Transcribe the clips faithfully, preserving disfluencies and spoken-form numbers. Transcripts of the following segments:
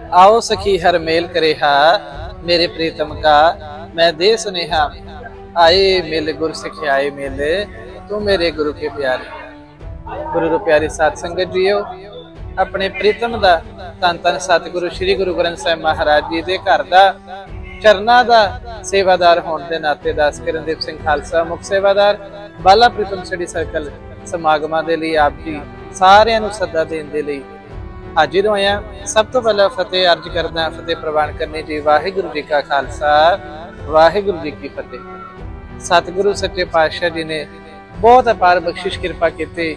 आओ सखी हर मेल करेहा मेरे प्रीतम का मैं दे सुनेहा। आए मिल गुर सिखियाए मिल तू मेरे गुरु के प्यारे। गुरु रो प्यारी साध संगत जीओ, अपने प्रीतम दा धन धन सतगुरु श्री गुरु ग्रंथ साहिब महाराज जी दे घर दा चरना दा सेवादार होने के नाते दास किरणदीप सिंह खालसा मुख सेवादार बाला प्रीतम स्टडी सर्कल समागमां दे लई आप जी सारिआं नूं सद्दा देण दे लई हाजिर होया। सब तो पहला फतेह अर्ज करदा, फतेह प्रवान करनी जी। वाहिगुरू जी का खालसा वाहिगुरू जी की फतेह। सतगुरु सच्चे पातशाह जी ने बहुत अपार बख्शिश कृपा की,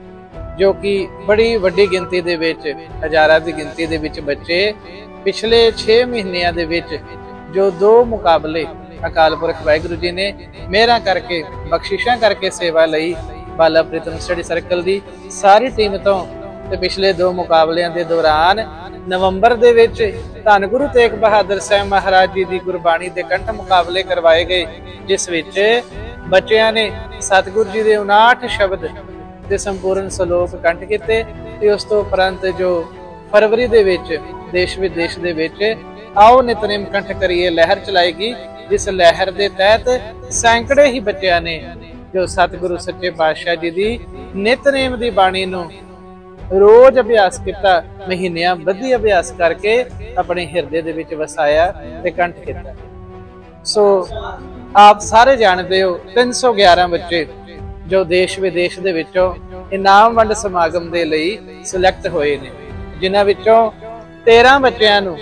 जो कि बड़ी वड्डी गिनती दे विच हज़ारां दी गिनती दे विच बच्चे पिछले छे महीनों दे विच जो दो मुकाबले अकाल पुरख वाहिगुरू जी ने मेहरां करके बख्शिशां करके सेवा लई बाला प्रीतम स्टडी सर्कल दी सारी टीम तो ते पिछले दो मुकाबलियां दे दौरान नवंबर दे विच धन गुरु तेग बहादुर साहिब महाराज जी दी गुरबाणी दे कंठ मुकाबले करवाए गए, जिस विच बच्चियां ने सतगुरु जी दे उनाहठ शब्द ते संपूर्ण सलोक कंठ कीते। ते उस तो उपरंत जो फरवरी दे विच देश विदेश दे विच आओ नितनेम कंठ करिए लहर चलाएगी, जिस लहर दे तहत सैकड़े ही बच्चियां ने जो सतगुरु सच्चे पातशाह जी दी नितनेम दी बाणी नूं रोज अभ्यास किया, महीनियां बधी अभ्यास करके अपने हिरदे दे विच वसाया ते कंठ किया। सो आप सारे जानते हो तीन सौ ग्यारह बच्चे जो देश विदेश दे विचों इनाम वंड समागम दे लई सिलेक्ट होए ने, जिन्हां विचों तेरह बच्चियां नूं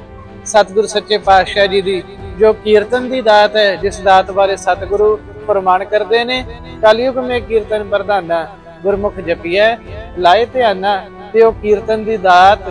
सतगुरु सच्चे पातशाह जी दी जो कीर्तन दी दात है, जिस दात बारे सतगुरु फरमान करते ने, कलयुग में कीर्तन प्रधाना गुरमुख जपिया लाए ध्याना। ते ओ कीर्तन दी दात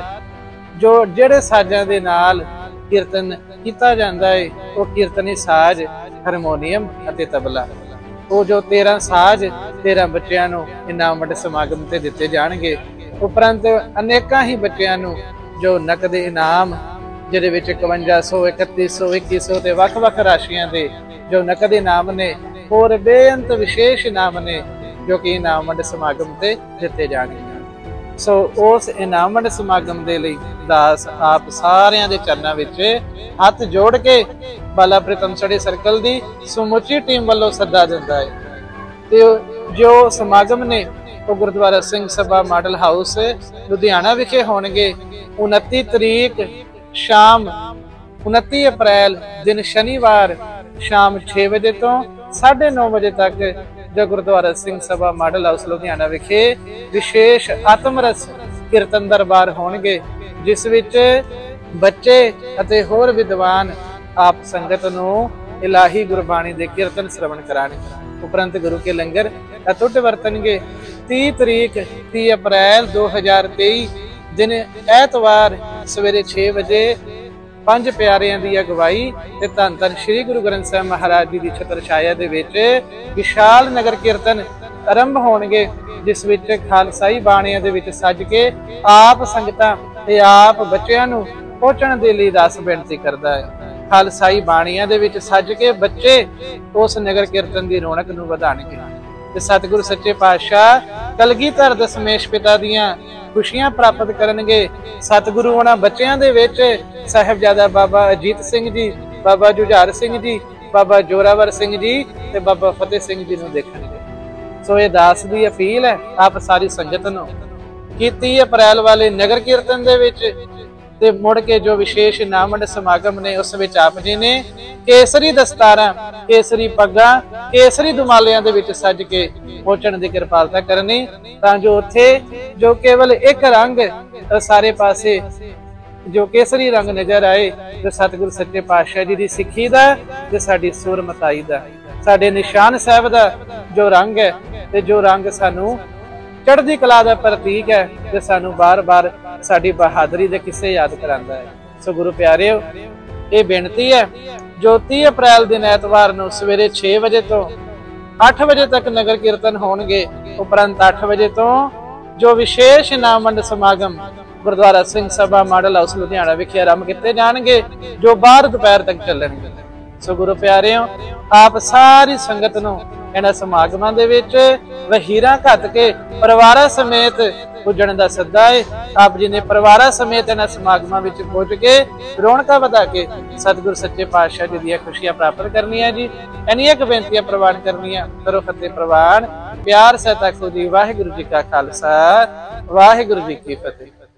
जो जेड़े साजां दे नाल कीर्तन कीता जांदा है, वो कीर्तनी साज हारमोनीयम अते तबला, वो जो तेरह साज तेरह बच्चियां नूं इनाम वंड समागम ते दिते जाणगे। उपरंत अनेकां ही बच्चियां नूं जो नकद इनाम जिहदे विच इकवंजा सौ इकत्ती सौ इक्की सौ ते वख वख राशियां दे जो नकद इनाम ने, होर बेअंत विशेष इनाम ने जो कि इनाम वंड समागम ते दिते जाणगे। सो उस इनाम वंड समागम दे लई दास आप सारियां दे चरनां विच हथ जोड़ के बाला प्रीतम स्टडी सर्कल दी समुची टीम वालों सद्दा दिंदा है। ते जो समागम ने वो गुरुद्वारा सिंह सभा मॉडल हाउस लुधियाना विखे होणगे। उनती तरीक शाम उनती अप्रैल दिन शनिवार शाम छे बजे तो साढ़े नौ बजे तक जो गुरुद्वारा सिंह सभा मॉडल हाउस लुधियाना विखे विशेष आत्मरस कीर्तन दरबार होणगे, जिस विच बच्चे अते होर विद्वान आप संगत नूं इलाही गुरबाणी दे कीर्तन श्रवण कराणगे। उपरंत गुरु के लंगर अतुट वरतणगे। तीह तरीक तीह अप्रैल दो हज़ार तेई दिन ऐतवार सवेरे छे बजे पंज प्यारियां दी अगवाई ते धन धन श्री गुरु ग्रंथ साहिब महाराज जी दी छत्र छाया दे विच विशाल नगर कीर्तन आरंभ होणगे, जिस विच खालसाई बाणियां दे विच सज के आप संगतां ते आप बच्चियां नूं पहुंचण दे लई दास बेनती करदा है। खालसाई बाणियां दे विच सज के बच्चे उस नगर कीर्तन दी रौनक नूं वधाणगे ते सतगुरु सच्चे पातशाह कलगीधर दशमेश पिता दियां खुशियां प्राप्त करनगे। सतगुरु उन्हां बच्चियां दे विच साहिबजादा बाबा अजीत सिंह जी, बाबा जुझार सिंह जी, बाबा जोरावर सिंह जी ते बाबा फतेह सिंह जी नूं देखणगे। सो ये दास दी अपील है आप सारी संगत नूं कि तीह अप्रैल वाले नगर कीर्तन दे विच ते मुड़ के जो विशेष इनाम वंड समागम ने उस विच आप जी ने केसरी दस्तारां, केसरी पग्गां, केसरी दुमालियां दे विच सज के पहुंचण दी किरपालता करनी, तां जो उत्थे जो केवल एक रंग सारे पासे जो केसरी रंग नजर आए, तो सतगुरु सच्चे पातशाह जी दी सिੱਖੀ दा ते साडी सुर मताई दा साडे निशान साहिब दा जो रंग है ते जो रंग सानू चढ़दी कला दा प्रतीक है ते सानू बार बार साडी बहादुरी दे किस्से याद करांदा है। सो गुरु प्यारेओ ये बेनती है जो तीह अप्रैल दिन ऐतवार नूं सवेरे छे बजे तो अठ बजे तक नगर कीर्तन होणगे। उपरंत अठ बजे तो जो विशेष इनाम वंड समागम गुरुद्वारा सिंह सभा मॉडल हाउस लुधियाना विखे आरंभ किए जाणगे, जो बाहर दोपहर तक चलणगे। सो गुरु प्यारेओ आप सारी संगत नूं इन्हां समागमां दे विच वहीरां घत के परिवारां समेत ਪੁੱਜਣ ਦਾ ਸੱਦਾ ਹੈ। ਆਪ ਜੀ ਨੇ ਪਰਿਵਾਰਾਂ ਸਮੇਤ ਇਹਨਾਂ ਸਮਾਗਮਾਂ ਵਿੱਚ ਪਹੁੰਚ ਕੇ ਰੌਣਕਾਂ ਵਧਾ ਕੇ ਸਤਿਗੁਰ ਸੱਚੇ ਪਾਤਸ਼ਾਹ ਜੀ ਦੀਆਂ ਖੁਸ਼ੀਆਂ ਪ੍ਰਾਪਤ ਕਰਨੀਆਂ ਜੀ। ਇੰਨੀਆਂ ਕੁ ਬੇਨਤੀਆਂ ਪ੍ਰਵਾਨ ਕਰਨੀਆਂ। ਕਰੋ ਫਤਿਹ ਪ੍ਰਵਾਨ। ਪਿਆਰ ਸਹਿਤ ਆਖੋ ਜੀ ਵਾਹਿਗੁਰੂ ਜੀ ਕਾ ਖਾਲਸਾ ਵਾਹਿਗੁਰੂ ਜੀ ਕੀ ਫਤਿਹ।